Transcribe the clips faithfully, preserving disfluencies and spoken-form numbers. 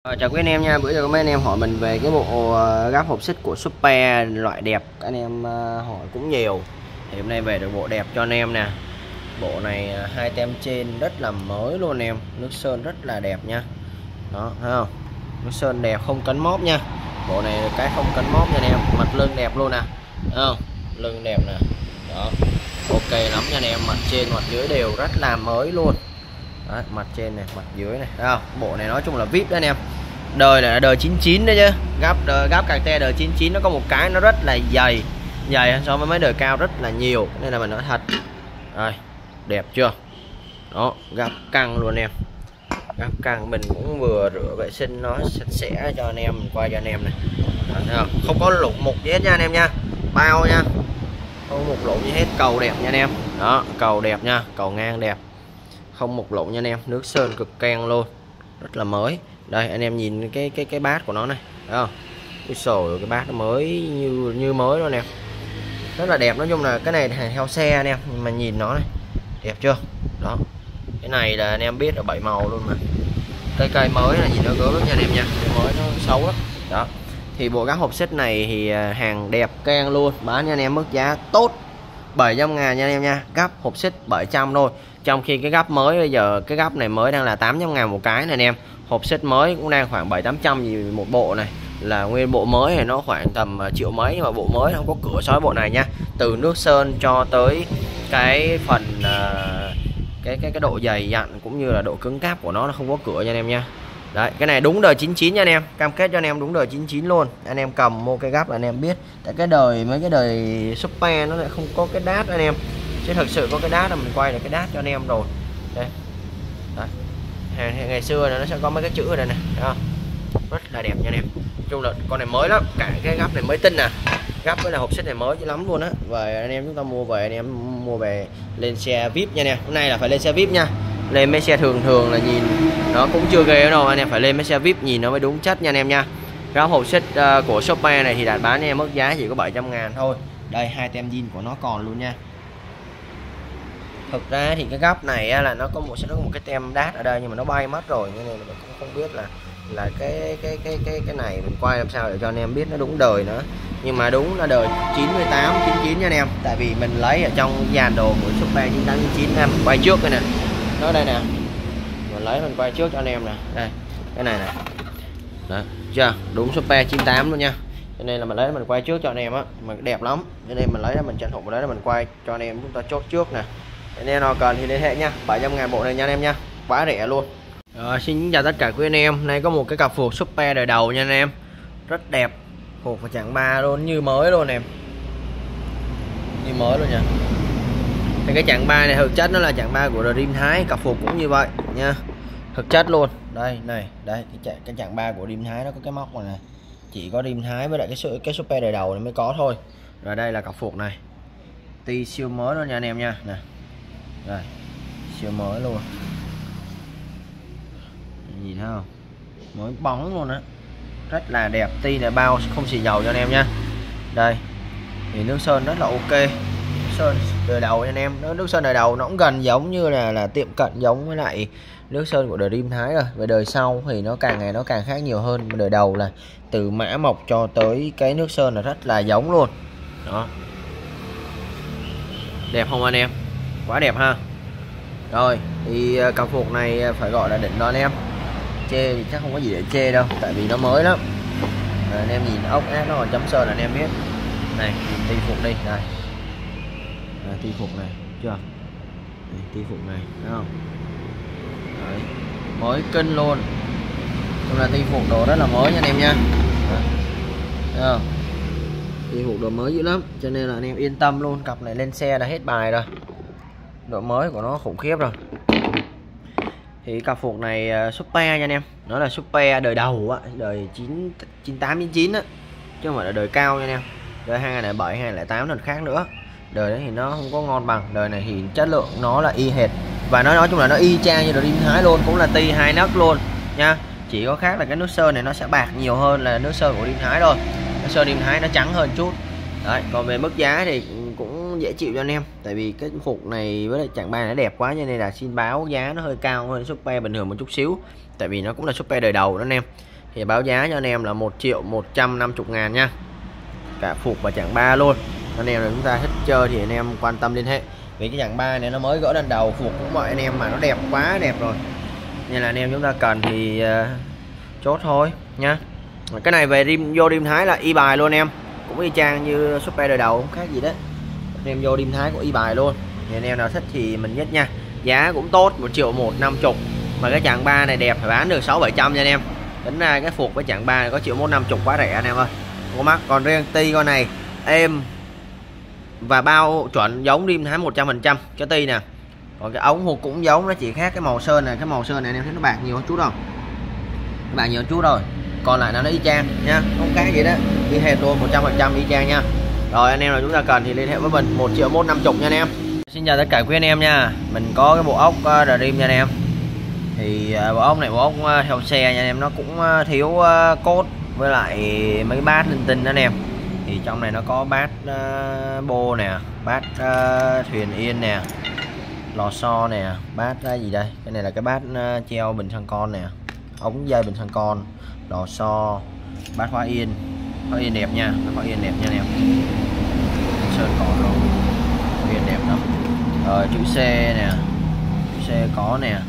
Ờ, chào quý anh em nha. Bữa giờ có mấy anh em hỏi mình về cái bộ uh, gắp hộp xích của Super loại đẹp, anh em uh, hỏi cũng nhiều. Thì hôm nay về được bộ đẹp cho anh em nè. Bộ này uh, hai tem trên rất là mới luôn anh em, nước sơn rất là đẹp nha. Đó, thấy không? Nước sơn đẹp không cấn móp nha. Bộ này cái không cấn móp nha anh em, mặt lưng đẹp luôn nè. Thấy không? Lưng đẹp nè. Đó. Ok lắm nha anh em, mặt trên mặt dưới đều rất là mới luôn. Đấy, mặt trên này, mặt dưới này, thấy không? Bộ này nói chung là vê i pê đó anh em. Đời là đời chín chín đấy chứ. Gắp đời, gắp cạc te đời chín chín nó có một cái nó rất là dày, dày so với mấy đời cao rất là nhiều, nên là mình nói thật. Rồi, đẹp chưa? Đó, gắp căng luôn em. Gắp căng mình cũng vừa rửa vệ sinh nó sạch sẽ cho anh em, quay cho anh em này. Đó, thấy không? Không có lụng mục gì hết nha anh em nha. Bao nha. Không mục lụng gì hết, cầu đẹp nha anh em. Đó, cầu đẹp nha, cầu ngang đẹp. Không mục lụng nha anh em, nước sơn cực keng luôn. Rất là mới. Đây anh em nhìn cái cái cái bát của nó này, thấy không? Cái sổ cái bát nó mới như như mới luôn nè. Rất là đẹp, nói chung là cái này theo xe anh em, nhưng mà nhìn nó này, đẹp chưa? Đó. Cái này là anh em biết là bảy màu luôn mà. Cây cây mới là nhìn nó gớm lắm nha anh em nha, cái mới nó xấu lắm. Đó. Thì bộ gắp hộp xích này thì hàng đẹp keng luôn, bán cho anh em mức giá tốt bảy trăm ngàn nha anh em nha. Gắp hộp xích bảy trăm thôi. Trong khi cái gắp mới bây giờ cái gắp này mới đang là tám trăm ngàn một cái này anh em. Hộp xích mới cũng đang khoảng bảy tám trăm gì một bộ này, là nguyên bộ mới thì nó khoảng tầm triệu mấy, nhưng mà bộ mới không có cửa sói bộ này nha. Từ nước sơn cho tới cái phần uh, cái cái cái độ dày dặn cũng như là độ cứng cáp của nó nó không có cửa nha anh em nha. Đấy, cái này đúng đời chín chín nha anh em, cam kết cho anh em đúng đời chín chín luôn. Anh em cầm mua cái gắp là anh em biết. Tại cái đời mấy cái đời Super nó lại không có cái đát anh em, chứ thực sự có cái đát là mình quay được cái đát cho anh em rồi. Đây. Đấy. Ngày xưa là nó sẽ có mấy cái chữ ở đây này, thấy không? Rất là đẹp nha anh em. Nói chung là con này mới lắm, cả cái gắp này mới tinh nè. Gắp với là hộp xích này mới chứ lắm luôn á. Và anh em chúng ta mua về, anh em mua về lên xe vê i pê nha anh em. Hôm nay là phải lên xe vê i pê nha. Lên mấy xe thường thường là nhìn nó cũng chưa ghê đâu, anh em phải lên mấy xe vê i pê nhìn nó mới đúng chất nha anh em nha. Gắp hộp xích uh, của Super này thì đã bán cho em mức giá chỉ có bảy trăm ngàn thôi. Đây, hai tem zin của nó còn luôn nha. Thực ra thì cái gắp này là nó có một sẽ có một cái tem đát ở đây, nhưng mà nó bay mất rồi, nên là mình cũng không biết là là cái cái cái cái cái này mình quay làm sao để cho anh em biết nó đúng đời nữa. Nhưng mà đúng là đời chín mươi tám chín chín nha anh em, tại vì mình lấy ở trong dàn đồ của Super chín tám chín chín em quay trước đây nè. Nó đây nè, mình lấy mình quay trước cho anh em nè. Đây, cái này nè. Đó, chưa? Đúng Super chín tám luôn nha. Cho nên là mình lấy mình quay trước cho anh em á, mà đẹp lắm. Cho nên mình lấy ra mình tranh thủ lấy ra mình quay cho anh em chúng ta chốt trước nè. Anh em nào cần thì liên hệ nha, bảy trăm ngàn bộ này nha anh em nha, quá rẻ luôn. Rồi, xin chào tất cả quý anh em. Nay có một cái cặp phuộc Super đời đầu nha anh em, rất đẹp, phuộc và chặng ba luôn, như mới luôn em, như mới luôn nha. Thì cái chặng ba này thực chất nó là chặng ba của Dream Thái, cặp phuộc cũng như vậy nha, thực chất luôn. Đây này, đây cái chặng cái chặng ba của Dream Thái nó có cái móc này, này. Chỉ có Dream Thái với lại cái cái Super đời đầu này mới có thôi. Rồi đây là cặp phuộc này, ti siêu mới luôn nha anh em nha. Nè. Đây, siêu mới luôn, nhìn thấy không, mới bóng luôn á, rất là đẹp. Ti là bao không xì dầu cho anh em nha. Đây thì nước sơn rất là ok, nước sơn đời đầu anh em. Nước sơn đời đầu nó cũng gần giống như là là tiệm cận giống với lại nước sơn của Dream Thái rồi. Về đời sau thì nó càng ngày nó càng khác nhiều hơn. Đời đầu là từ mã mộc cho tới cái nước sơn là rất là giống luôn. Đó, đẹp không anh em, quá đẹp ha. Rồi thì cặp phuộc này phải gọi là đỉnh đó anh em, chê thì chắc không có gì để chê đâu, tại vì nó mới lắm. Rồi, anh em nhìn ốc ác nó còn chấm sơn là anh em biết. Này, ti phuộc đi, đây, đây ti phuộc này, chưa? Đây, ti phuộc này, thấy không? Đấy, mới kinh luôn. Đây là ti phuộc đồ rất là mới nha anh em nha. Đấy. Thấy không? Ti phuộc đồ mới dữ lắm, cho nên là anh em yên tâm luôn. Cặp này lên xe là hết bài rồi, độ mới của nó khủng khiếp rồi. Thì cặp phuộc này Super nha anh em, nó là Super đời đầu á, đời chín tám chín chín á, chứ không phải là đời cao nha anh em. Đời hai không không bảy hai không không tám lần khác nữa. Đời đấy thì nó không có ngon bằng, đời này thì chất lượng nó là y hệt, và nó nói chung là nó y chang như Dream Thái luôn, cũng là ti hai nấc luôn nha. Chỉ có khác là cái nước sơn này nó sẽ bạc nhiều hơn là nước sơn của Dream Thái thôi. Nước sơn Dream Thái nó trắng hơn chút. Đấy, còn về mức giá thì cũng dễ chịu cho anh em, tại vì cái phục này với lại chặng ba nó đẹp quá, cho nên là xin báo giá nó hơi cao hơn Super bình thường một chút xíu, tại vì nó cũng là Super đời đầu đó anh em. thì báo giá cho anh em là một triệu một trăm năm mươi ngàn nha, cả phục và chặng ba luôn. Anh em là chúng ta thích chơi thì anh em quan tâm liên hệ. Vì cái chặng ba này nó mới gỡ lần đầu, phục cũng mọi anh em mà nó đẹp quá đẹp rồi, nên là anh em chúng ta cần thì uh, chốt thôi nha. Cái này về rim vô rim Thái là y bài luôn em, cũng y chang như Super đời đầu không khác gì đấy. Anh em vô rim Thái của y bài luôn, thì anh em nào thích thì mình nhất nha. Giá cũng tốt, một triệu một năm mươi, mà cái chặng ba này đẹp phải bán được sáu bảy trăm nha anh em. Tính ra cái phục với chặng ba này có triệu một năm mươi quá rẻ anh em ơi, không có mắc. Còn riêng ti con này êm và bao chuẩn giống rim Thái một trăm phần trăm cái ti nè. Còn cái ống hột cũng giống, nó chỉ khác cái màu sơn này, cái màu sơn này anh em thấy nó bạc nhiều chút không? Nó bạc nhiều chút rồi, còn lại là nó y chang nha, không khác gì đó, y hệt luôn, một trăm phần trăm y chang nha. Rồi anh em nào chúng ta cần thì liên hệ với mình, một triệu một năm mươi nha anh em. Xin chào tất cả quý anh em nha. Mình có cái bộ ốc uh, rim nha anh em. Thì uh, bộ ốc này bộ ốc uh, theo xe nha anh em, nó cũng uh, thiếu uh, cốt với lại mấy bát linh tinh đó anh em. Thì trong này nó có bát uh, bô nè, bát uh, thuyền yên nè, lò xo nè, bát uh, gì đây, cái này là cái bát uh, treo bình xăng con nè, ống dây bình xăng con, lò xo, bát khóa yên. Khóa yên đẹp nha, bát khóa yên đẹp nha anh em, sơn cỏ luôn, khóa yên đẹp lắm. Rồi chữ C nè, chữ C có nè.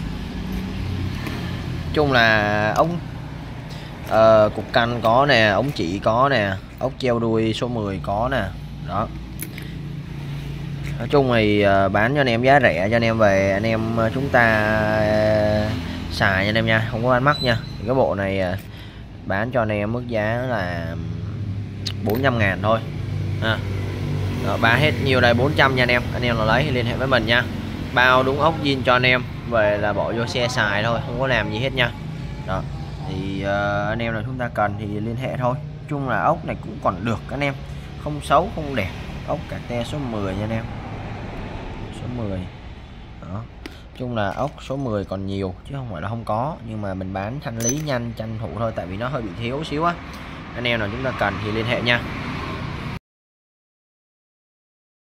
Chung là ống uh, cục canh có nè, ống chỉ có nè, ốc treo đuôi số mười có nè. Đó, nói chung thì uh, bán cho anh em giá rẻ cho anh em về anh em uh, chúng ta uh, xài nha anh em nha, không có bán mắc nha. Thì cái bộ này uh, bán cho anh em mức giá là bốn trăm ngàn thôi à. Đó, bán hết nhiều đây bốn trăm nha anh em. Anh em nào lấy thì liên hệ với mình nha, bao đúng ốc zin cho anh em về là bỏ vô xe xài thôi, không có làm gì hết nha. Đó thì uh, anh em nào chúng ta cần thì liên hệ thôi. Chung là ốc này cũng còn được anh em, không xấu không đẹp. Ốc cạc te số mười nha anh em, số mười. Đó, chung là ốc số mười còn nhiều chứ không phải là không có, nhưng mà mình bán thanh lý nhanh tranh thủ thôi, tại vì nó hơi bị thiếu xíu á. Anh em nào chúng ta cần thì liên hệ nha.